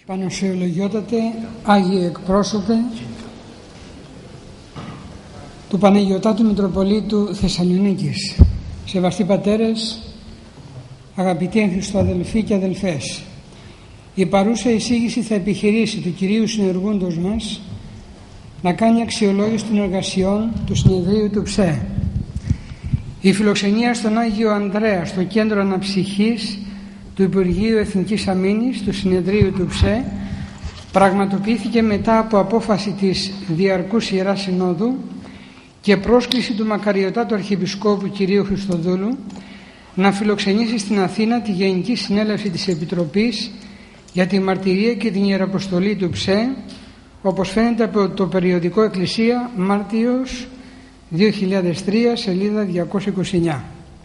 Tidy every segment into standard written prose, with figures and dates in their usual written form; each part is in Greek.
Πανοσιολογιότατε, Άγιοι εκπρόσωπε του Παναγιωτάτου Μητροπολίτου Θεσσαλονίκης, σεβαστοί πατέρες, αγαπητοί εν Χριστώ αδελφοί και αδελφές, η παρούσα εισήγηση θα επιχειρήσει του Κυρίου Συνεργούντος μας να κάνει αξιολόγηση των εργασιών του Συνεδρίου του ΨΕ. Η φιλοξενία στον Άγιο Ανδρέα στο Κέντρο Αναψυχής του Υπουργείου Εθνικής Αμήνης του Συνεδρίου του ΨΕ πραγματοποιήθηκε μετά από απόφαση της Διαρκούς Ιεράς Συνόδου και πρόσκληση του Μακαριωτάτου Αρχιεπισκόπου κ. Χριστοδούλου να φιλοξενήσει στην Αθήνα τη Γενική Συνέλευση της Επιτροπής για τη Μαρτυρία και την Ιεραποστολή του ΨΕ, όπως φαίνεται από το περιοδικό Εκκλησία, Μάρτιος 2003, σελίδα 229.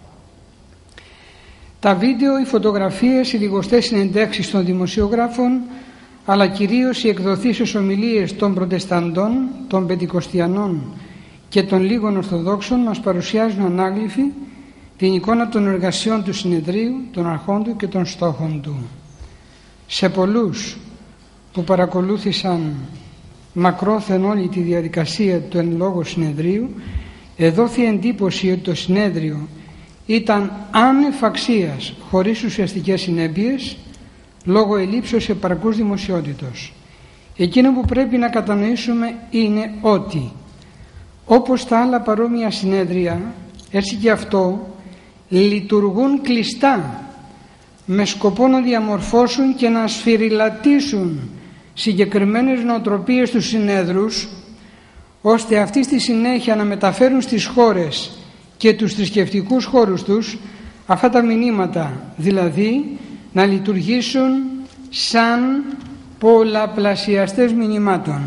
Τα βίντεο, οι φωτογραφίες, οι λιγοστές συνεντεύξεις των δημοσιογράφων, αλλά κυρίως οι εκδοθήσεις ομιλίες των Προτεσταντών, των Πεντηκοστιανών και των λίγων Ορθοδόξων μας παρουσιάζουν ανάγλυφη την εικόνα των εργασιών του Συνεδρίου, των αρχών του και των στόχων του. Σε πολλούς που παρακολούθησαν μακρόθεν όλη τη διαδικασία του εν λόγω συνεδρίου, εδόθη εντύπωση ότι το συνέδριο ήταν άνευ αξίας, χωρίς ουσιαστικές συνέπειες, λόγω ελλείψεως επαρκούς δημοσιότητος. Εκείνο που πρέπει να κατανοήσουμε είναι ότι, όπως τα άλλα παρόμοια συνέδρια, έτσι και αυτό λειτουργούν κλειστά, με σκοπό να διαμορφώσουν και να σφυριλατήσουν συγκεκριμένες νοοτροπίες του συνέδρους, ώστε αυτοί στη συνέχεια να μεταφέρουν στις χώρες και τους θρησκευτικούς χώρους τους αυτά τα μηνύματα, δηλαδή να λειτουργήσουν σαν πολλαπλασιαστές μηνυμάτων.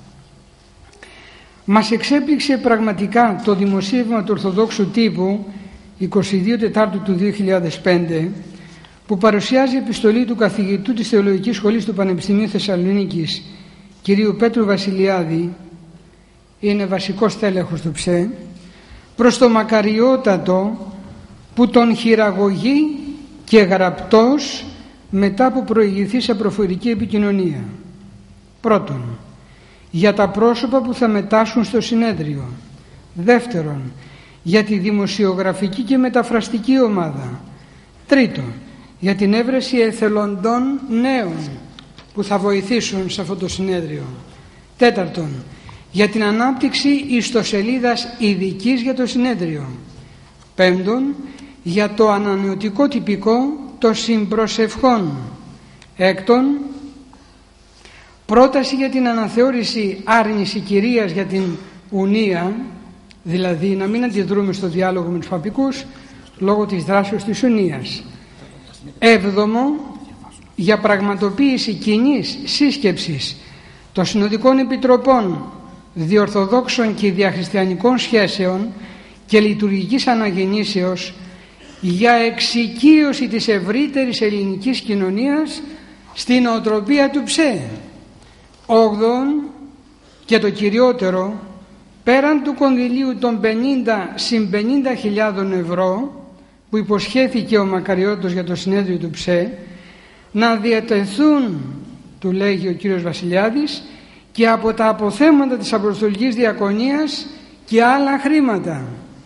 Μας εξέπληξε πραγματικά το δημοσίευμα του Ορθοδόξου Τύπου 22 Τετάρτου του 2005, που παρουσιάζει επιστολή του καθηγητού της Θεολογικής Σχολής του Πανεπιστημίου Θεσσαλονίκης κ. Πέτρου Βασιλιάδη, είναι βασικός τέλεχος του ΨΕ, προς το Μακαριότατο που τον χειραγωγεί και γραπτός μετά από προηγηθεί σε προφορική επικοινωνία. Πρώτον, για τα πρόσωπα που θα μετάσχουν στο συνέδριο. Δεύτερον, για τη δημοσιογραφική και μεταφραστική ομάδα. Τρίτον, για την έβρεση εθελοντών νέων που θα βοηθήσουν σε αυτό το συνέδριο. Τέταρτον, για την ανάπτυξη ιστοσελίδας ειδικής για το συνέδριο. Πέμπτον, για το ανανεωτικό τυπικό των συμπροσευχών. Έκτον, πρόταση για την αναθεώρηση άρνηση κυρίας για την ουνία, δηλαδή να μην αντιδρούμε στο διάλογο με τους παπικούς λόγω της δράσεως της ουνίας. Έβδομο, για πραγματοποίηση κοινής σύσκεψης των συνοδικών επιτροπών διορθοδόξων και διαχριστιανικών σχέσεων και λειτουργικής αναγεννήσεως για εξοικείωση της ευρύτερης ελληνικής κοινωνίας στην νοοτροπία του ΨΕ. Όγδον, και το κυριότερο, πέραν του κονδυλίου των 50.000 ευρώ που υποσχέθηκε ο Μακαριώτος για το συνέδριο του ΨΕ, να διατεθούν, του λέγει ο κύριος Βασιλιάδης, και από τα αποθέματα της Αποστολικής Διακονίας και άλλα χρήματα.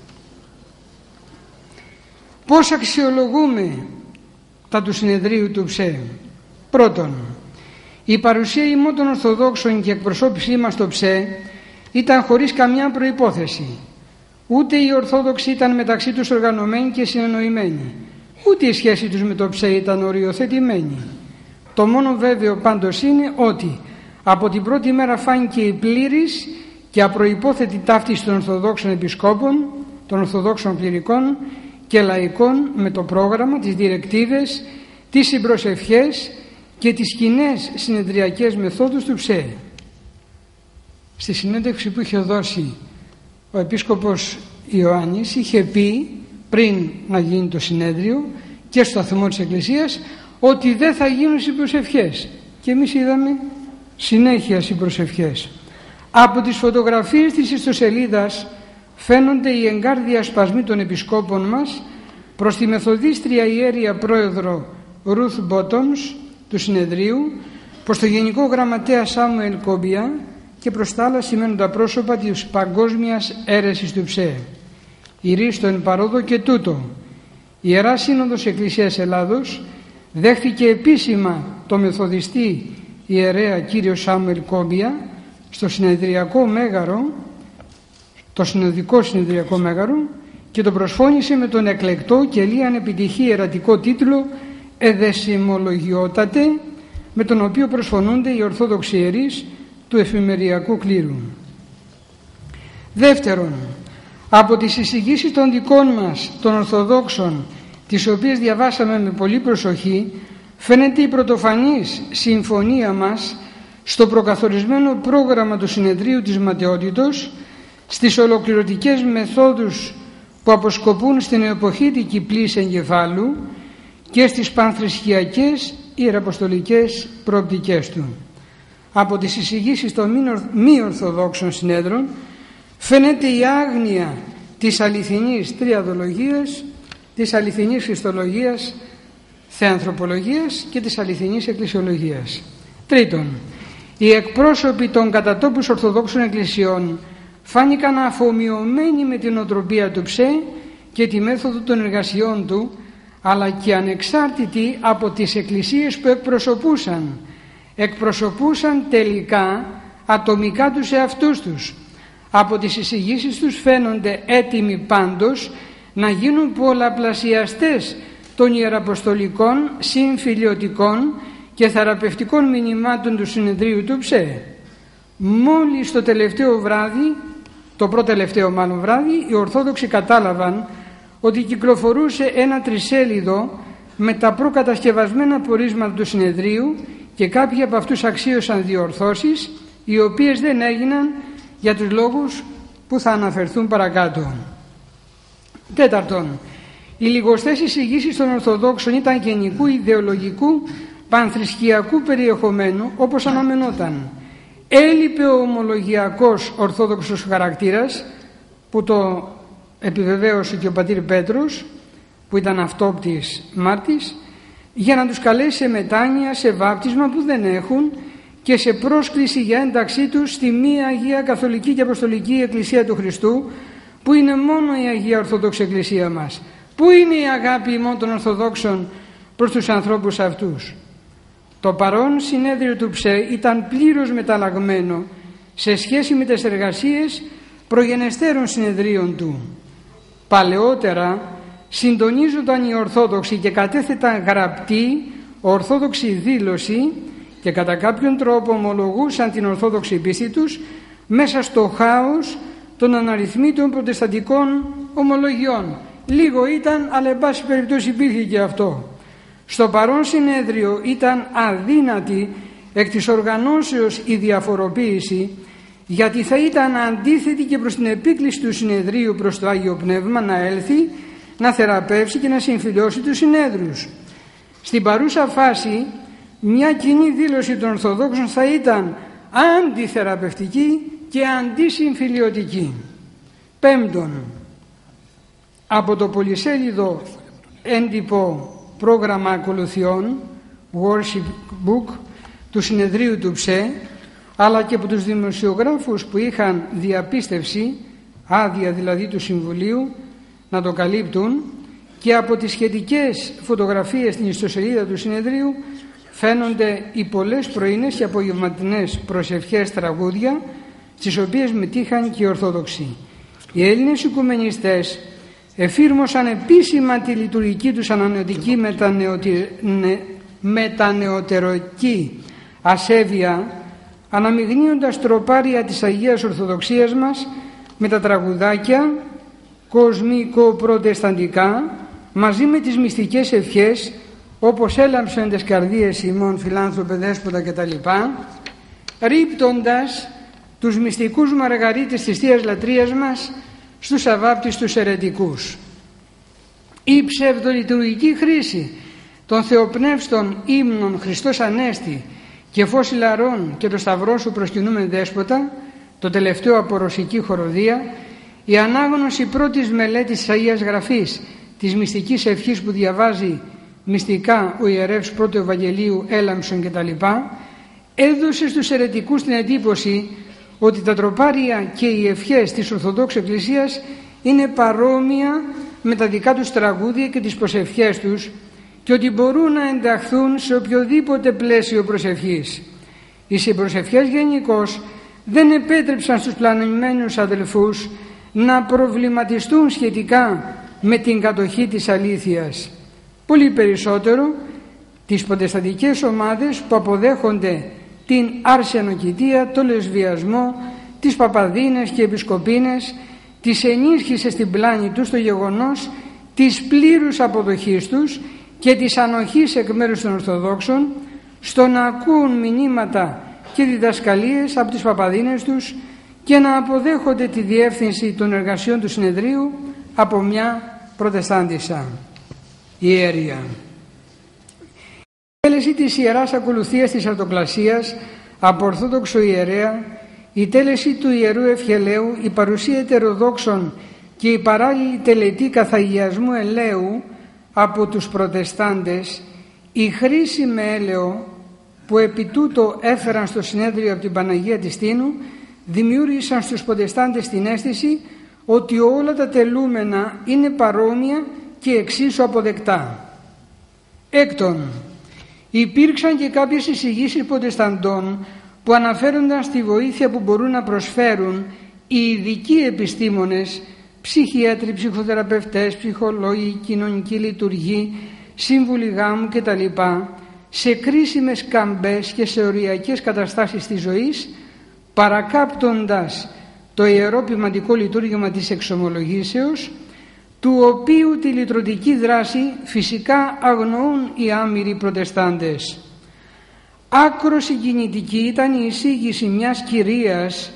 Πώς αξιολογούμε τα του συνεδρίου του ΨΕ? Πρώτον, η παρουσία ημών των Ορθοδόξων και εκπροσώπησή μας στο ΨΕ ήταν χωρίς καμιά προϋπόθεση. Ούτε οι Ορθόδοξοι ήταν μεταξύ τους οργανωμένοι και συνεννοημένοι, ούτε η σχέση τους με το ΨΕ ήταν οριοθετημένη. Το μόνο βέβαιο πάντως είναι ότι από την πρώτη μέρα φάνηκε η πλήρης και απροϋπόθετη ταύτιση των Ορθοδόξων επισκόπων, των Ορθοδόξων κληρικών και λαϊκών με το πρόγραμμα, τις διρεκτίβες, τις συμπροσευχές και τις κοινές συνεδριακές μεθόδους του ΨΕ. Στη συνέντευξη που είχε δώσει ο Επίσκοπος Ιωάννης, είχε πει πριν να γίνει το συνέδριο και στο σταθμό της Εκκλησίας ότι δεν θα γίνουν συμπροσευχές, και εμείς είδαμε συνέχεια συμπροσευχές. Από τις φωτογραφίες της ιστοσελίδας φαίνονται οι εγκάρδια σπασμοί των επισκόπων μας προς τη μεθοδίστρια ιέρια πρόεδρο Ruth Bottoms του συνεδρίου, προς το Γενικό Γραμματέα Σάμουελ Κόμπια και προς τα άλλα σημαίνοντα πρόσωπα της παγκόσμιας αίρεσης του ΨΕ. Ηρίστο εν παρόδο και τούτο. Η Ιερά Σύνοδος Εκκλησίας Ελλάδος δέχθηκε επίσημα το μεθοδιστή ιερέα κύριο Σάμουελ Κόμπια στο συνεδριακό μέγαρο, το συνοδικό συνεδριακό μέγαρο, και τον προσφώνησε με τον εκλεκτό και λίαν επιτυχή ιερατικό τίτλο «Εδεσιμολογιότατε», με τον οποίο προσφωνούνται οι Ορθόδοξοι ιερείς του εφημεριακού κλήρου. Δεύτερον, από τις εισηγήσεις των δικών μας των Ορθοδόξων, τις οποίες διαβάσαμε με πολύ προσοχή, φαίνεται η πρωτοφανής συμφωνία μας στο προκαθορισμένο πρόγραμμα του συνεδρίου της ματαιότητος, στις ολοκληρωτικές μεθόδους που αποσκοπούν στην εποχήτικη πλήση εγκεφάλου και στις πανθρησκειακές ιεραποστολικές προοπτικές του. Από τις εισηγήσεις των μη ορθοδόξων συνέδρων φαίνεται η άγνοια της αληθινής τριαδολογίας, της αληθινής χριστολογίας, θεανθρωπολογίας και της αληθινής εκκλησιολογίας. Τρίτον, οι εκπρόσωποι των κατατόπους ορθοδόξων εκκλησιών φάνηκαν αφομοιωμένοι με την οτροπία του ΨΕ και τη μέθοδο των εργασιών του, αλλά και ανεξάρτητοι από τις εκκλησίες που εκπροσωπούσαν τελικά ατομικά τους εαυτούς τους. Από τις εισηγήσεις τους φαίνονται έτοιμοι πάντως να γίνουν πολλαπλασιαστές των ιεραποστολικών, συμφιλιωτικών και θεραπευτικών μηνυμάτων του συνεδρίου του ΨΕ. Μόλις το τελευταίο βράδυ, το προτελευταίο μάλλον βράδυ, οι Ορθόδοξοι κατάλαβαν ότι κυκλοφορούσε ένα τρισέλιδο με τα προκατασκευασμένα πορίσματα του συνεδρίου και κάποιοι από αυτούς αξίωσαν διορθώσεις, οι οποίες δεν έγιναν για τους λόγους που θα αναφερθούν παρακάτω. Τέταρτον, οι λιγοστές εισηγήσεις των Ορθοδόξων ήταν γενικού ιδεολογικού πανθρησκειακού περιεχομένου, όπως αναμενόταν. Έλειπε ο ομολογιακός ορθόδοξος χαρακτήρας, που το επιβεβαίωσε και ο πατήρ Πέτρος, που ήταν αυτόπτης μάρτης, για να τους καλέσει σε μετάνοια, σε βάπτισμα που δεν έχουν και σε πρόσκληση για ένταξή τους στη μία Αγία Καθολική και Αποστολική Εκκλησία του Χριστού, που είναι μόνο η Αγία Ορθόδοξη Εκκλησία μας. Πού είναι η αγάπη ημών των Ορθοδόξων προς τους ανθρώπους αυτούς? Το παρόν συνέδριο του ΨΕ ήταν πλήρως μεταλλαγμένο σε σχέση με τις εργασίες προγενεστέρων συνεδρίων του. Παλαιότερα συντονίζονταν οι Ορθόδοξοι και κατέθεταν γραπτή ορθόδοξη δήλωση και κατά κάποιον τρόπο ομολογούσαν την ορθόδοξη πίστη τους μέσα στο χάος των αναριθμήτων προτεσταντικών ομολογιών. Λίγο ήταν, αλλά εν πάση περιπτώσει υπήρχε και αυτό. Στο παρόν συνέδριο ήταν αδύνατη εκ της οργανώσεως η διαφοροποίηση, γιατί θα ήταν αντίθετη και προς την επίκληση του συνεδρίου προς το Άγιο Πνεύμα να έλθει, να θεραπεύσει και να συμφιλιώσει τους συνέδριους. Στην παρούσα φάση μια κοινή δήλωση των Ορθοδόξων θα ήταν αντιθεραπευτική και αντισυμφιλιωτική. Πέμπτον, από το πολυσέλιδο έντυπο πρόγραμμα ακολουθιών, worship book, του συνεδρίου του ΨΕ, αλλά και από τους δημοσιογράφους που είχαν διαπίστευση, άδεια δηλαδή του Συμβουλίου, να το καλύπτουν, και από τις σχετικές φωτογραφίες στην ιστοσελίδα του συνεδρίου φαίνονται οι πολλές πρωινές και απογευματινές προσευχές τραγούδια, στις οποίες μετήχαν και οι Ορθόδοξοι. Οι Έλληνες οικουμενιστές εφήρμοσαν επίσημα τη λειτουργική τους ανανεωτική μετανεωτερική ασέβεια, αναμειγνύοντας τροπάρια της Αγίας Ορθοδοξίας μας με τα τραγουδάκια κοσμικο-προτεσταντικά, μαζί με τις μυστικές ευχές όπως έλαμψαν τις καρδίες ημών φιλάνθρωπε δέσποτα κτλ, ρίπτοντας τους μυστικούς μαργαρίτες της Θείας Λατρείας μας στους αβάπτιστους αιρετικούς. Η ψευδολειτουργική χρήση των θεοπνεύστων ύμνων Χριστός Ανέστη και φως ηλαρών και το σταυρό σου προσκυνούμεν δέσποτα, το τελευταίο από ρωσική χοροδία, η ανάγνωση πρώτης μελέτης της Αγίας Γραφής, της μυστικής ευχής που διαβάζει μυστικά ο ιερεύς πρώτου Ευαγγελίου Έλαμψον κτλ, έδωσε στους αιρετικούς την εντύπωση ότι τα τροπάρια και οι ευχές της Ορθοδόξου Εκκλησίας είναι παρόμοια με τα δικά τους τραγούδια και τις προσευχές τους και ότι μπορούν να ενταχθούν σε οποιοδήποτε πλαίσιο προσευχής. Οι συμπροσευχές γενικώς δεν επέτρεψαν στους πλανημένους αδελφούς να προβληματιστούν σχετικά με την κατοχή της αλήθειας. Πολύ περισσότερο τις προτεσταντικές ομάδες που αποδέχονται την αρσενοκητεία, το λεσβιασμό, τις παπαδίνες και επισκοπίνες, τις ενίσχυσε στην πλάνη τους το γεγονός της πλήρους αποδοχής τους και της ανοχής εκ μέρους των Ορθοδόξων στο να ακούν μηνύματα και διδασκαλίες από τις παπαδίνες τους και να αποδέχονται τη διεύθυνση των εργασιών του συνεδρίου από μια προτεστάντισσα ιερία. Η τέλεση της Ιεράς Ακολουθίας της Αρτοκλασίας από Ορθόδοξο ιερέα, η τέλεση του Ιερού Ευχελαίου, η παρουσία ετεροδόξων και η παράλληλη τελετή καθαγιασμού ελαίου από τους προτεστάντες, η χρήση με έλαιο που επί τούτο έφεραν στο συνέδριο από την Παναγία της Τίνου δημιούργησαν στους προτεστάντες την αίσθηση ότι όλα τα τελούμενα είναι παρόμοια και εξίσου αποδεκτά. Έκτον, υπήρξαν και κάποιες εισηγήσεις προτεσταντών που αναφέρονταν στη βοήθεια που μπορούν να προσφέρουν οι ειδικοί επιστήμονες, ψυχίατροι, ψυχοθεραπευτές, ψυχολόγοι, κοινωνικοί λειτουργοί, σύμβουλοι γάμου κτλ. Σε κρίσιμες καμπές και σε οριακές καταστάσεις της ζωής, παρακάπτοντας το ιερό ποιμαντικό λειτουργήμα της εξομολογήσεως, του οποίου τη λυτρωτική δράση φυσικά αγνοούν οι άμυροι προτεστάντες. Άκρο συγκινητική ήταν η εισήγηση μιας κυρίας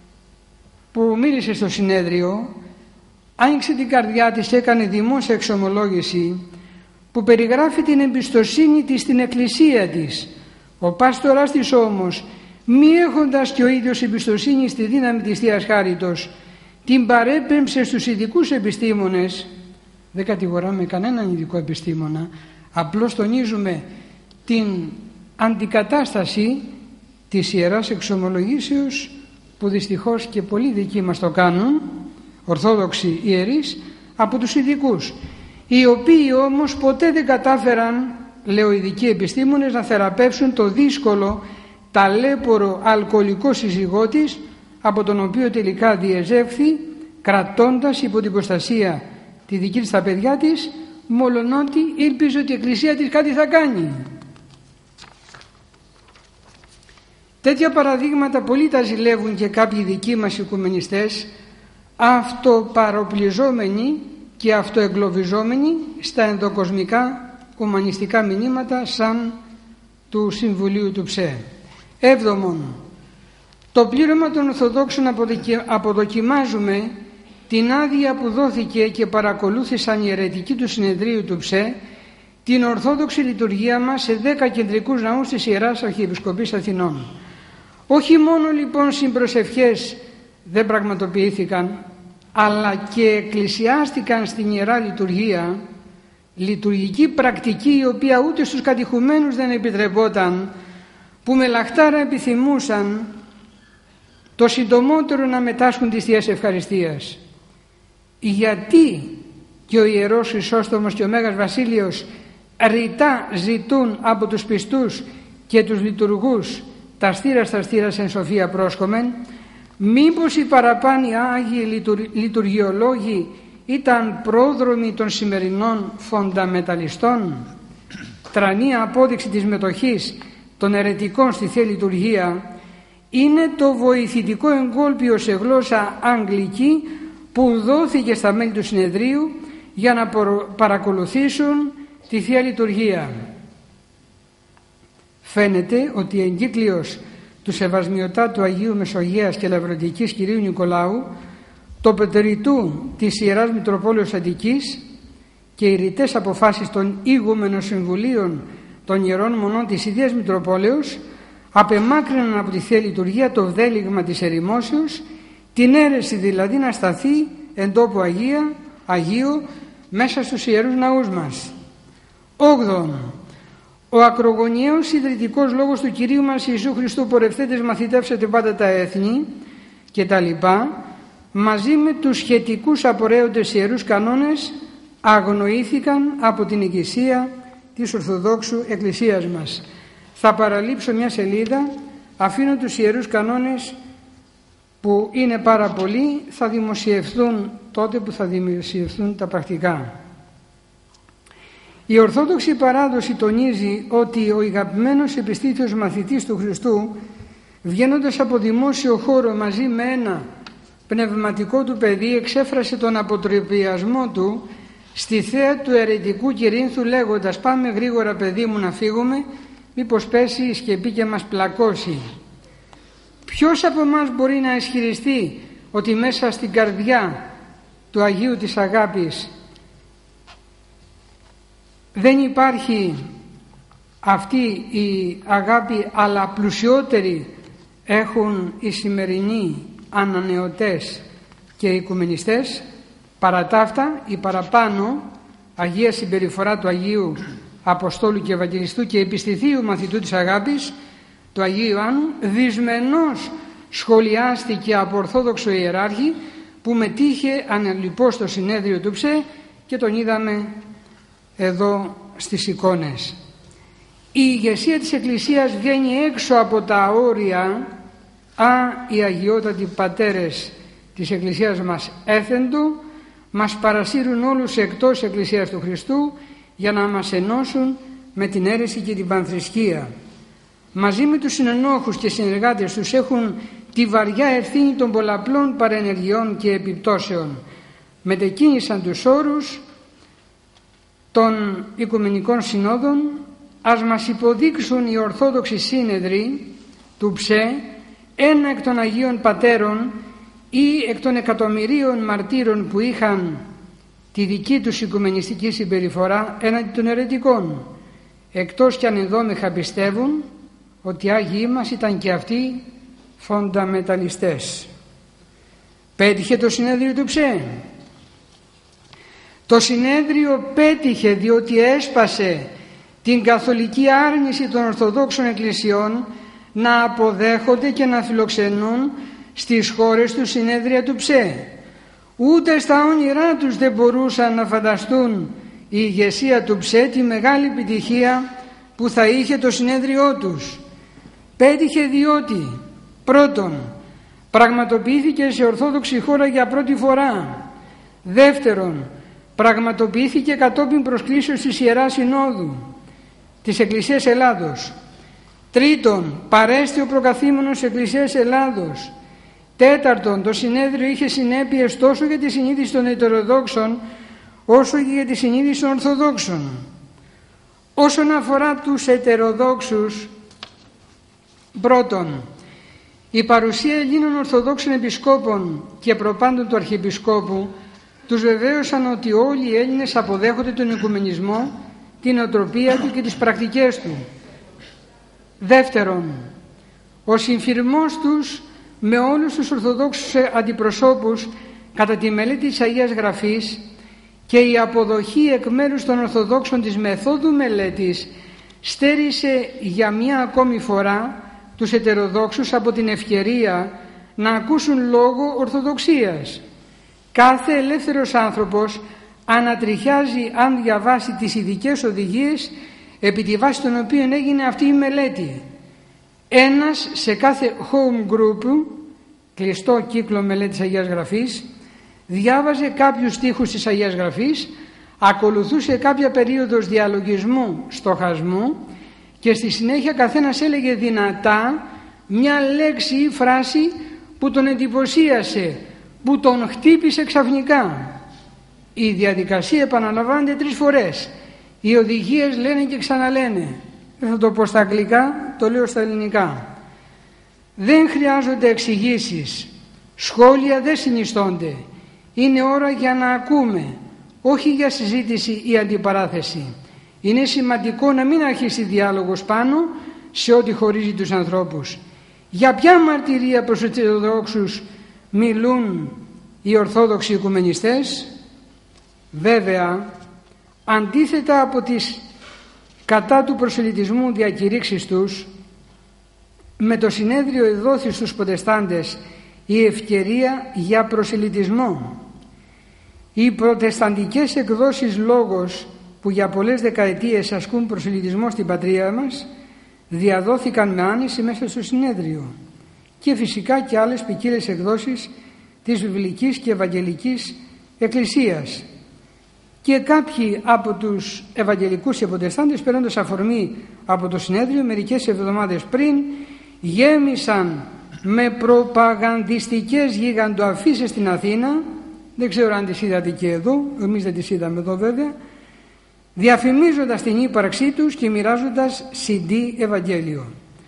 που μίλησε στο συνέδριο, άνοιξε την καρδιά της, έκανε δημόσια εξομολόγηση που περιγράφει την εμπιστοσύνη της στην Εκκλησία της. Ο πάστορας της όμως, μη έχοντας και ο ίδιος εμπιστοσύνη στη δύναμη της Θείας Χάριτος, την παρέπεμψε στους ειδικούς επιστήμονες. Δεν κατηγοράμε κανέναν ειδικό επιστήμονα, απλώς τονίζουμε την αντικατάσταση της Ιεράς Εξομολογήσεως που δυστυχώς και πολλοί δικοί μας το κάνουν, Ορθόδοξοι ιερείς, από τους ειδικούς, οι οποίοι όμως ποτέ δεν κατάφεραν, λέω ειδικοί επιστήμονες, να θεραπεύσουν το δύσκολο ταλέπορο αλκοολικό σύζυγό της, από τον οποίο τελικά διεζεύθη, κρατώντας υπό την προστασία τη δική της τα παιδιά της, μολονότι ήλπιζε ότι η Εκκλησία της κάτι θα κάνει. Τέτοια παραδείγματα πολύ τα ζηλεύουν και κάποιοι δικοί μας οικουμενιστές, αυτοπαροπλιζόμενοι και αυτοεγκλωβιζόμενοι στα ενδοκοσμικά ουμανιστικά μηνύματα σαν του Συμβουλίου του ΨΕ. Έβδομον, το πλήρωμα των Ορθοδόξων αποδοκιμάζουμε την άδεια που δόθηκε και παρακολούθησαν οι αιρετικοί του συνεδρίου του ΨΕ την Ορθόδοξη λειτουργία μας σε 10 κεντρικούς ναούς της Ιεράς Αρχιεπισκοπής Αθηνών. Όχι μόνο λοιπόν συμπροσευχές δεν πραγματοποιήθηκαν, αλλά και εκκλησιάστηκαν στην Ιερά Λειτουργία, λειτουργική πρακτική η οποία ούτε στους κατηχουμένους δεν επιτρεπόταν, που με λαχτάρα επιθυμούσαν το συντομότερο να μετάσχουν της Θείας Ευχαριστίας. Γιατί και ο Ιερός Χρυσόστομος και ο Μέγας Βασίλειος ρητά ζητούν από τους πιστούς και τους λειτουργούς τα στήρας εν σοφία πρόσκομεν, μήπως οι παραπάνοι Άγιοι λειτουργιολόγοι ήταν πρόδρομοι των σημερινών φονταμεταλιστών, τρανή απόδειξη της μετοχής των αιρετικών στη Θεία Λειτουργία είναι το βοηθητικό εγκόλπιο σε γλώσσα αγγλική που δόθηκε στα μέλη του συνεδρίου για να παρακολουθήσουν τη Θεία Λειτουργία. Φαίνεται ότι η εγκύκλειος του Σεβασμιωτάτου Αγίου Μεσογείας και Λαυρωτικής Κυρίου Νικολάου, το πετεριτού της Ιεράς Μητροπόλεως Αττικής και οι ρητές αποφάσεις των ηγούμενων συμβουλίων των Ιερών Μονών της Ιδίας Μητροπόλεως απεμάκρυναν από τη Θεία Λειτουργία το βδέλιγμα της ερημόσεως, την αίρεση δηλαδή να σταθεί εν τόπου Αγίου μέσα στους Ιερούς Ναούς μας. 8. Ο ακρογωνιαίος ιδρυτικός λόγος του Κυρίου μας Ιησού Χριστού, πορευθέντες μαθητεύσετε πάντα τα έθνη και τα λοιπά, μαζί με τους σχετικούς απορρέοντες ιερούς κανόνες, αγνοήθηκαν από την Εκκλησία της Ορθοδόξου Εκκλησίας μας. Θα παραλείψω μια σελίδα, αφήνω τους ιερούς κανόνες που είναι πάρα πολλοί, θα δημοσιευθούν τότε που θα δημοσιευθούν τα πρακτικά. Η Ορθόδοξη παράδοση τονίζει ότι ο αγαπημένος επιστήθιος μαθητής του Χριστού, βγαίνοντας από δημόσιο χώρο μαζί με ένα πνευματικό του παιδί, εξέφρασε τον αποτροπιασμό του στη θέα του αιρετικού Κυρίνθου, λέγοντας «Πάμε γρήγορα παιδί μου να φύγουμε, μήπως πέσει η σκεπή και μας πλακώσει». Ποιος από εμάς μπορεί να ισχυριστεί ότι μέσα στην καρδιά του Αγίου της Αγάπης δεν υπάρχει αυτή η αγάπη, αλλά πλουσιότεροι έχουν οι σημερινοί ανανεωτές και οικουμενιστές? Παρά τα αυτά, η παραπάνω αγία συμπεριφορά του Αγίου Αποστόλου και Ευαγγελιστού και επιστηθείου μαθητού της αγάπης, του Αγίου Ιωάννου, δυσμενώς σχολιάστηκε από Ορθόδοξο ιεράρχη που μετήχε ανελιπώς στο συνέδριο του ΨΕ και τον είδαμε εδώ στις εικόνες. Η ηγεσία της Εκκλησίας βγαίνει έξω από τα όρια. Οι αγιότατοι πατέρες της Εκκλησίας μας έθεντο, μας παρασύρουν όλους εκτός Εκκλησίας του Χριστού για να μας ενώσουν με την αίρεση και την πανθρησκεία. Μαζί με τους συνενόχους και συνεργάτες τους έχουν τη βαριά ευθύνη των πολλαπλών παρενεργειών και επιπτώσεων. Μετεκίνησαν τους όρους των Οικουμενικών Συνόδων. Ας μας υποδείξουν οι Ορθόδοξοι Σύνεδροι του ΨΕ ένα εκ των Αγίων Πατέρων ή εκ των εκατομμυρίων μαρτύρων που είχαν τη δική τους οικουμενιστική συμπεριφορά έναντι των αιρετικών, εκτός κι αν ενδόμεχα πιστεύουν ότι οι Άγιοι μας ήταν και αυτοί φονταμεταλιστές. Πέτυχε το συνέδριο του ΨΕ. Το συνέδριο πέτυχε διότι έσπασε την καθολική άρνηση των Ορθοδόξων Εκκλησιών να αποδέχονται και να φιλοξενούν στις χώρες του συνέδρια του ΨΕ. Ούτε στα όνειρά τους δεν μπορούσαν να φανταστούν η ηγεσία του ΨΕ τη μεγάλη επιτυχία που θα είχε το συνέδριό τους. Πέτυχε διότι πρώτον, πραγματοποιήθηκε σε Ορθόδοξη χώρα για πρώτη φορά. Δεύτερον, πραγματοποιήθηκε κατόπιν προσκλήσεως της Ιεράς Συνόδου της Εκκλησίας Ελλάδος. Τρίτον, παρέστη ο προκαθήμενος Εκκλησίας Ελλάδος. Τέταρτον, το συνέδριο είχε συνέπειες τόσο για τη συνείδηση των Αιτεροδόξων όσο και για τη συνείδηση των Ορθοδόξων. Όσον αφορά τους Αιτεροδόξους, πρώτον, η παρουσία Ελλήνων Ορθοδόξων Επισκόπων και προπάντων του Αρχιεπισκόπου τους βεβαίωσαν ότι όλοι οι Έλληνες αποδέχονται τον οικουμενισμό, την οτροπία του και τις πρακτικές του. Δεύτερον, ο συμφυρμός τους με όλους τους Ορθοδόξους αντιπροσώπους κατά τη μελέτη της Αγίας Γραφής και η αποδοχή εκ μέρους των Ορθοδόξων της μεθόδου μελέτης στέρισε για μια ακόμη φορά τους Αιτεροδόξους από την ευκαιρία να ακούσουν λόγο Ορθοδοξίας. Κάθε ελεύθερος άνθρωπος ανατριχιάζει αν διαβάσει τις ειδικές οδηγίες επί τη βάση των οποίων έγινε αυτή η μελέτη. Ένας σε κάθε home group, κλειστό κύκλο μελέτης Αγίας Γραφής, διάβαζε κάποιους στίχους της Αγίας Γραφής, ακολουθούσε κάποια περίοδος διαλογισμού, στοχασμού και στη συνέχεια καθένας έλεγε δυνατά μια λέξη ή φράση που τον εντυπωσίασε, που τον χτύπησε ξαφνικά. Η διαδικασία επαναλαμβάνεται 3 φορές. Οι οδηγίες λένε και ξαναλένε. Δεν θα το πω στα αγγλικά, το λέω στα ελληνικά. Δεν χρειάζονται εξηγήσεις. Σχόλια δεν συνιστώνται. Είναι ώρα για να ακούμε, όχι για συζήτηση ή αντιπαράθεση. Είναι σημαντικό να μην αρχίσει διάλογος πάνω σε ό,τι χωρίζει τους ανθρώπους. Για ποια μαρτυρία προς τους Ορθοδόξους μιλούν οι Ορθόδοξοι οικουμενιστές? Βέβαια, αντίθετα από τις κατά του προσελητισμού διακηρύξεις τους, με το συνέδριο εδόθη στους προτεστάντες η ευκαιρία για προσελητισμό. Οι προτεσταντικές εκδόσεις Λόγος, που για πολλές δεκαετίες ασκούν προσελητισμό στην πατρίδα μας, διαδόθηκαν με άνεση μέσα στο συνέδριο, και φυσικά και άλλες ποικίλες εκδόσεις της βιβλικής και ευαγγελικής εκκλησίας. Και κάποιοι από τους ευαγγελικούς και προτεστάντες, παίρνοντας αφορμή από το συνέδριο, μερικές εβδομάδες πριν γέμισαν με προπαγανδιστικές γιγαντοαφίσες στην Αθήνα, δεν ξέρω αν τις είδατε και εδώ, εμείς δεν τις είδαμε εδώ βέβαια, διαφημίζοντας την ύπαρξή τους και μοιράζοντας CD Ευαγγέλιο.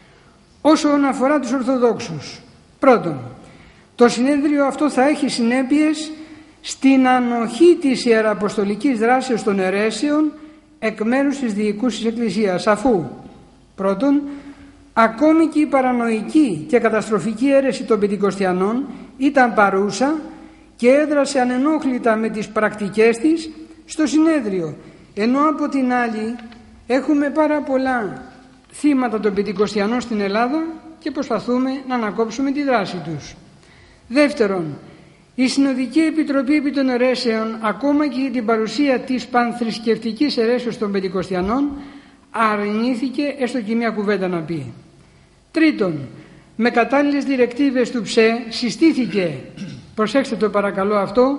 Όσον αφορά τους Ορθοδόξους, πρώτον, το συνέδριο αυτό θα έχει συνέπειες στην ανοχή της ιεραποστολικής δράσης των αιρέσεων εκ μέρους της διοικούσης Εκκλησίας, αφού πρώτον, ακόμη και η παρανοϊκή και καταστροφική αίρεση των Πεντηκοστιανών ήταν παρούσα και έδρασε ανενόχλητα με τις πρακτικές της στο συνέδριο, ενώ από την άλλη έχουμε πάρα πολλά θύματα των Πεντηκοστιανών στην Ελλάδα και προσπαθούμε να ανακόψουμε τη δράση τους. Δεύτερον, η Συνοδική Επιτροπή επί των Αιρέσεων, ακόμα και για την παρουσία της πανθρησκευτικής αιρέσεως των Πεντηκοστιανών, αρνήθηκε έστω και μια κουβέντα να πει. Τρίτον, με κατάλληλες διρεκτίβες του ΨΕ συστήθηκε, προσέξτε το παρακαλώ αυτό,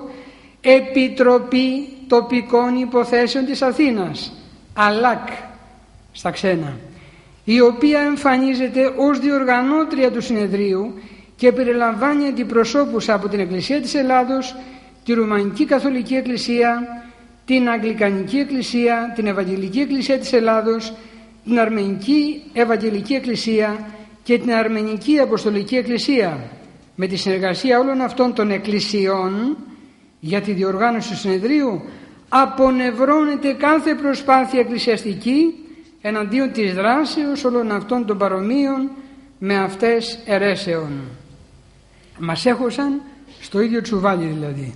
Επιτροπή Τοπικών Υποθέσεων της Αθήνας, ΑΛΑΚ στα ξένα, η οποία εμφανίζεται ως διοργανώτρια του συνεδρίου και περιλαμβάνει αντιπροσώπους από την Εκκλησία της Ελλάδος, τη Ρουμανική Καθολική Εκκλησία, την Αγγλικανική Εκκλησία, την Ευαγγελική Εκκλησία της Ελλάδος, την Αρμενική Ευαγγελική Εκκλησία και την Αρμενική Αποστολική Εκκλησία. Με τη συνεργασία όλων αυτών των εκκλησιών για τη διοργάνωση του συνεδρίου απονευρώνεται κάθε προσπάθεια εκκλησιαστική εναντίον της δράσεως όλων αυτών των παρομοίων με αυτές αιρέσεων. Μας έχωσαν στο ίδιο τσουβάλι δηλαδή.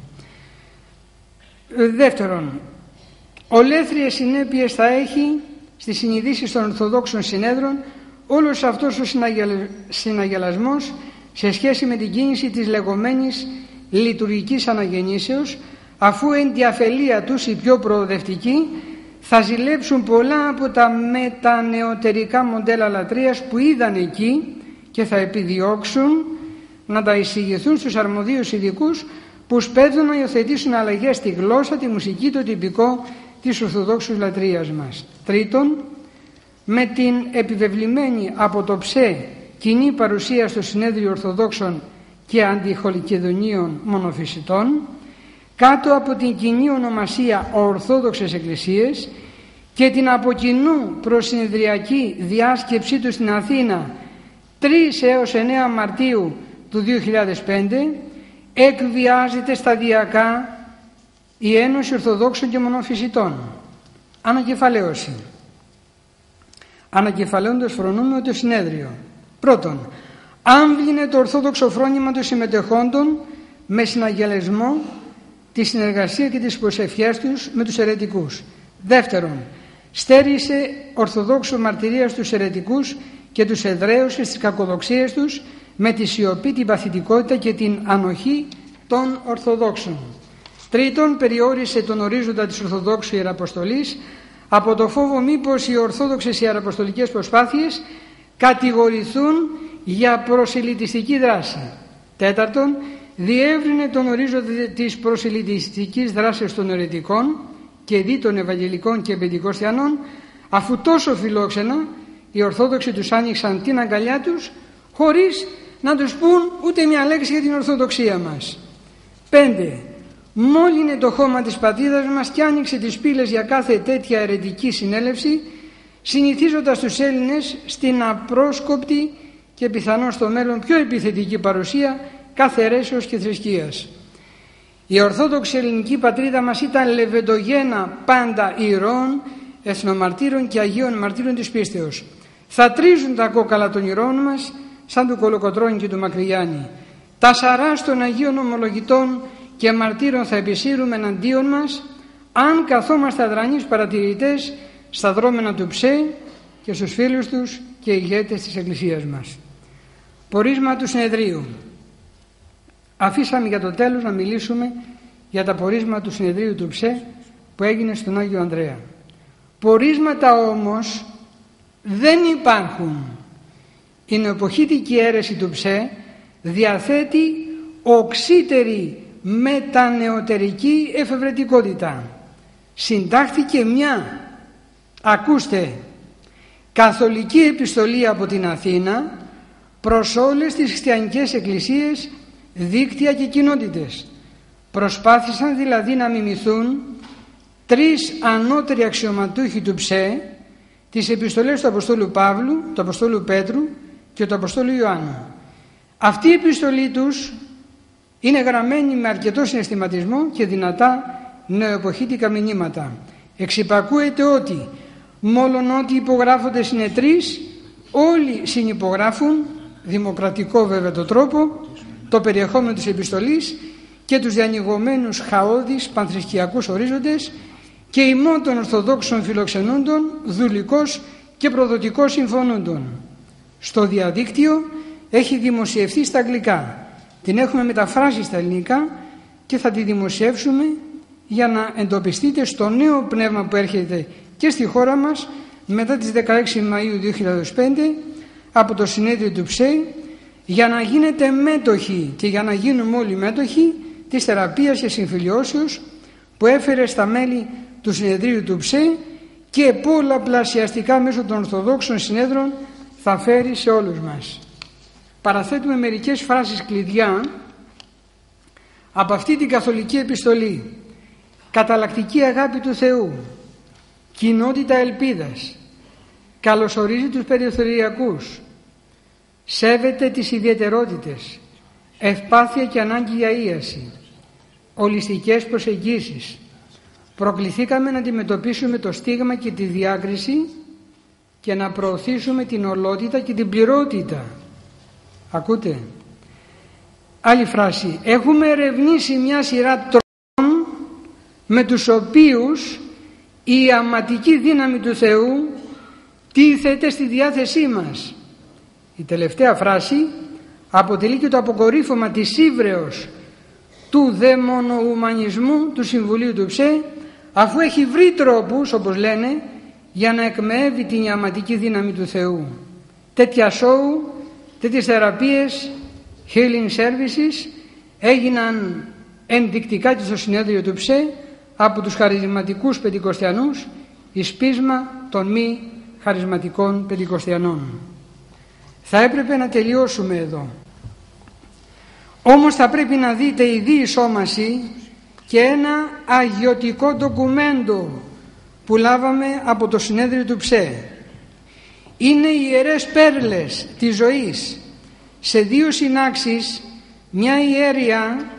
Δεύτερον, ολέθριες συνέπειες θα έχει στις συνειδήσεις των Ορθοδόξων συνέδρων όλος αυτός ο συναγελασμός σε σχέση με την κίνηση της λεγόμενης λειτουργικής αναγεννήσεως, αφού εν τη αφελία τους οι πιο προοδευτικοί θα ζηλέψουν πολλά από τα μετανεωτερικά μοντέλα λατρείας που είδαν εκεί και θα επιδιώξουν να τα εισηγηθούν στους αρμοδίους ειδικούς που σπέβδουν να υιοθετήσουν αλλαγές στη γλώσσα, τη μουσική, το τυπικό της Ορθοδόξου λατρείας μας. Τρίτον, με την επιβεβλημένη από το ΨΕ κοινή παρουσία στο Συνέδριο Ορθοδόξων και Αντιχολικεδονίων Μονοφυσιτών, κάτω από την κοινή ονομασία Ορθόδοξες Εκκλησίες και την από κοινού προσυνεδριακή διάσκεψή του στην Αθήνα 3 έως 9 Μαρτίου του 2005, εκβιάζεται σταδιακά η Ένωση Ορθοδόξων και Μονοφυσιτών. Ανακεφαλαίωση. Ανακεφαλαίοντας φρονούμε το συνέδριο. Πρώτον, άμβλυνε το ορθόδοξο φρόνημα των συμμετεχόντων με συναγελεσμό, τη συνεργασία και τις προσευχές τους με τους αιρετικούς. Δεύτερον, στέρισε ορθοδόξο μαρτυρία στους αιρετικούς και τους εδραίωσε στις κακοδοξίες τους με τη σιωπή, την παθητικότητα και την ανοχή των Ορθοδόξων. Τρίτον, περιόρισε τον ορίζοντα της Ορθοδόξου Ιεραποστολής από το φόβο μήπως οι ορθόδοξες ιεραποστολικές προσπάθειες κατηγορηθούν για προσελητιστική δράση. Τέταρτον, διεύρυνε τον ορίζοντα της προσελητιστικής δράσης των αιρετικών και δι των Ευαγγελικών και Πεντηκοστιανών, αφού τόσο φιλόξενα οι Ορθόδοξοι τους άνοιξαν την αγκαλιά τους χωρίς να τους πούν ούτε μια λέξη για την Ορθοδοξία μας. 5. Μόλυνε το χώμα της πατρίδας μας και άνοιξε τις πύλες για κάθε τέτοια αιρετική συνέλευση, συνηθίζοντας τους Έλληνες στην απρόσκοπτη και πιθανώς στο μέλλον πιο επιθετική παρουσία κάθε αιρέσεως και θρησκείας. Η Ορθόδοξη ελληνική πατρίδα μας ήταν λεβεντογένα πάντα ηρώων, εθνομαρτύρων και αγίων μαρτύρων της πίστεως. Θα τρίζουν τα κόκαλα των ηρώων μας σαν του Κολοκοτρώνη και του Μακρυγιάννη. Τα σαράς των αγίων ομολογητών και μαρτύρων θα επισύρουμε εναντίον μας αν καθόμαστε αδρανείς παρατηρητές στα δρόμενα του ΨΕ και στους φίλους τους και ηγέτες της Εκκλησίας μας. Πορίσμα του συνεδρίου. Αφήσαμε για το τέλος να μιλήσουμε για τα πορίσματα του συνεδρίου του ΨΕ που έγινε στον Άγιο Ανδρέα. Πορίσματα όμως δεν υπάρχουν. Η νεοποχήτικη αίρεση του ΨΕ διαθέτει οξύτερη μετανεωτερική εφευρετικότητα. Συντάχθηκε μια, ακούστε, καθολική επιστολή από την Αθήνα προς όλες τις χριστιανικές εκκλησίες, δίκτυα και κοινότητες. Προσπάθησαν δηλαδή να μιμηθούν τρεις ανώτεροι αξιωματούχοι του ΨΕ τις επιστολές του Αποστόλου Παύλου, του Αποστόλου Πέτρου και του Αποστόλου Ιωάννου. Αυτή η επιστολή τους είναι γραμμένη με αρκετό συναισθηματισμό και δυνατά νεοεποχήτικα μηνύματα. Εξυπακούεται ότι μόλον ότι οι υπογράφοντες είναι τρεις, όλοι συνυπογράφουν, δημοκρατικό βέβαια το τρόπο, το περιεχόμενο της επιστολής και τους διανοιγωμένους χαώδεις πανθρησκιακούς ορίζοντες και ημών των Ορθοδόξων φιλοξενούντων, δουλικός και προδοτικός συμφωνούντων. Στο διαδίκτυο έχει δημοσιευθεί στα αγγλικά. Την έχουμε μεταφράσει στα ελληνικά και θα τη δημοσιεύσουμε για να εντοπιστείτε στο νέο πνεύμα που έρχεται και στη χώρα μας μετά τις 16 Μαΐου 2005 από το συνέδριο του ΨΕ, για να γίνετε μέτοχοι και για να γίνουμε όλοι μέτοχοι της θεραπείας και συμφιλιώσεως που έφερε στα μέλη του συνεδρίου του ΨΕ και πολλαπλασιαστικά μέσω των Ορθοδόξων συνέδρων θα φέρει σε όλους μας. Παραθέτουμε μερικές φράσεις κλειδιά από αυτή την καθολική επιστολή. Καταλλακτική αγάπη του Θεού, κοινότητα ελπίδας, καλωσορίζει τους περιθωριακούς, σέβεται τις ιδιαιτερότητες, ευπάθεια και ανάγκη για ίαση, ολιστικές προσεγγίσεις. Προκληθήκαμε να αντιμετωπίσουμε το στίγμα και τη διάκριση και να προωθήσουμε την ολότητα και την πληρότητα. Ακούτε. Άλλη φράση. Έχουμε ερευνήσει μια σειρά τρόπων με τους οποίους η αματική δύναμη του Θεού τίθεται στη διάθεσή μας. Η τελευταία φράση αποτελεί και το αποκορύφωμα της ύβρεως του δαιμονοουμανισμού του Συμβουλίου του ΨΕ, αφού έχει βρει τρόπους, όπως λένε, για να εκμεεύει την ιαματική δύναμη του Θεού. Τέτοια σόου, τέτοιες θεραπείες, healing services έγιναν ενδεικτικά και στο συνέδριο του ΨΕ από τους χαρισματικούς πεντηκοστιανούς εις πείσμα των μη χαρισματικών πεντηκοστιανών. Θα έπρεπε να τελειώσουμε εδώ. Όμως θα πρέπει να δείτε η διεισόμαση και ένα αγιωτικό ντοκουμέντο που λάβαμε από το συνέδριο του ΨΕ. Είναι οι ιερές πέρλες της ζωής. Σε δύο συνάξεις, μια ιέρια,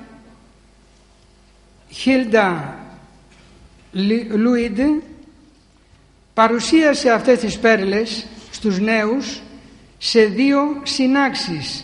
Χίλντα Λούιντ, παρουσίασε αυτές τις πέρλες στους νέους σε δύο συνάξεις.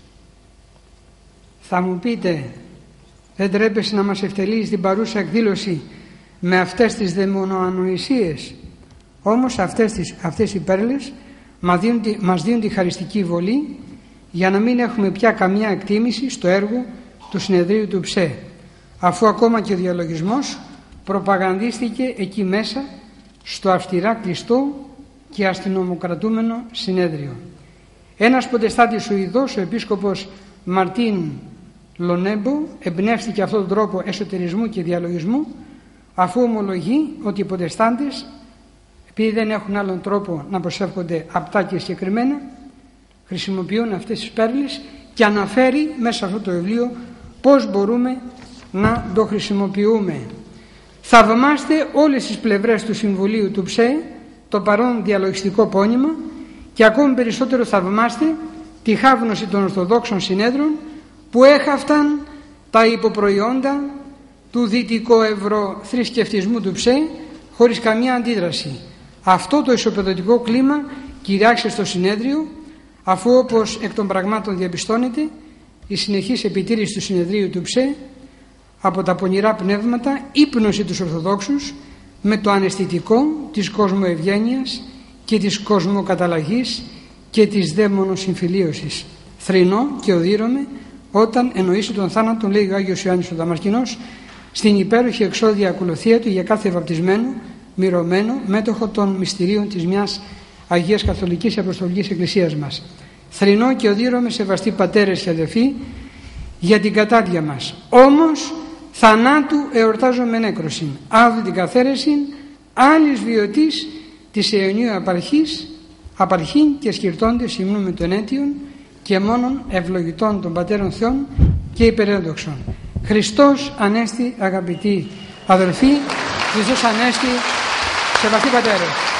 Θα μου πείτε, δεν τρέπεσαι να μας ευτελείς την παρούσα εκδήλωση με αυτές τις δαιμονοανοησίες? Όμως αυτές οι πέρλες μας δίνουν τη χαριστική βολή για να μην έχουμε πια καμιά εκτίμηση στο έργο του συνεδρίου του ΨΕ, αφού ακόμα και ο διαλογισμός προπαγανδίστηκε εκεί μέσα στο αυστηρά κλειστό και αστυνομοκρατούμενο συνέδριο. Ένας ποντεστάτης Σουηδός, ο επίσκοπος Μαρτίν Λονέμπο, εμπνεύστηκε αυτόν τον τρόπο εσωτερισμού και διαλογισμού, αφού ομολογεί ότι οι ποντεστάντες, επειδή δεν έχουν άλλον τρόπο να προσεύχονται απτά και συγκεκριμένα, χρησιμοποιούν αυτές τις πέρλες και αναφέρει μέσα σε αυτό το βιβλίο πώς μπορούμε να το χρησιμοποιούμε. Θαυμάστε όλες τις πλευρές του Συμβουλίου του ΨΕ, το παρόν διαλογιστικό πόνημα, και ακόμη περισσότερο θαυμάστε τη χάβνωση των Ορθοδόξων συνέδρων που έχαυταν τα υποπροϊόντα του δυτικοευρωθρησκευτισμού του ΨΕ χωρίς καμία αντίδραση. Αυτό το ισοπεδωτικό κλίμα κυριάρχησε στο συνέδριο, αφού όπως εκ των πραγμάτων διαπιστώνεται, η συνεχής επιτήρηση του συνεδρίου του ΨΕ από τα πονηρά πνεύματα ύπνωσε τους Ορθοδόξους, με το αναισθητικό της κοσμοευγένειας και της κοσμοκαταλλαγής και της δαίμονος συμφιλίωσης. Θρηνώ και οδύρωμαι όταν εννοήσει τον θάνατο, λέει ο Άγιος Ιωάννης ο Δαμασκηνός, στην υπέροχη εξώδια ακολουθία του για κάθε βαπτισμένο, μυρωμένο, μέτοχο των μυστηρίων της μιας Αγίας Καθολικής Αποστολικής Εκκλησίας μας. Θρηνώ και οδύρωμαι, σεβαστοί πατέρες και αδελφοί, για την κατάδια μας. Όμως θανάτου εορτάζομαι νέκρωσιν, αύδη την καθαίρεσιν, άλλης βιωτής της αιωνίου απαρχήν και σκυρτώντες υμνούμε των αίτιων και μόνον ευλογητών των Πατέρων Θεών και υπερέδοξων. Χριστός Ανέστη, αγαπητοί αδελφοί, Χριστός Ανέστη, σεβαστοί πατέρες.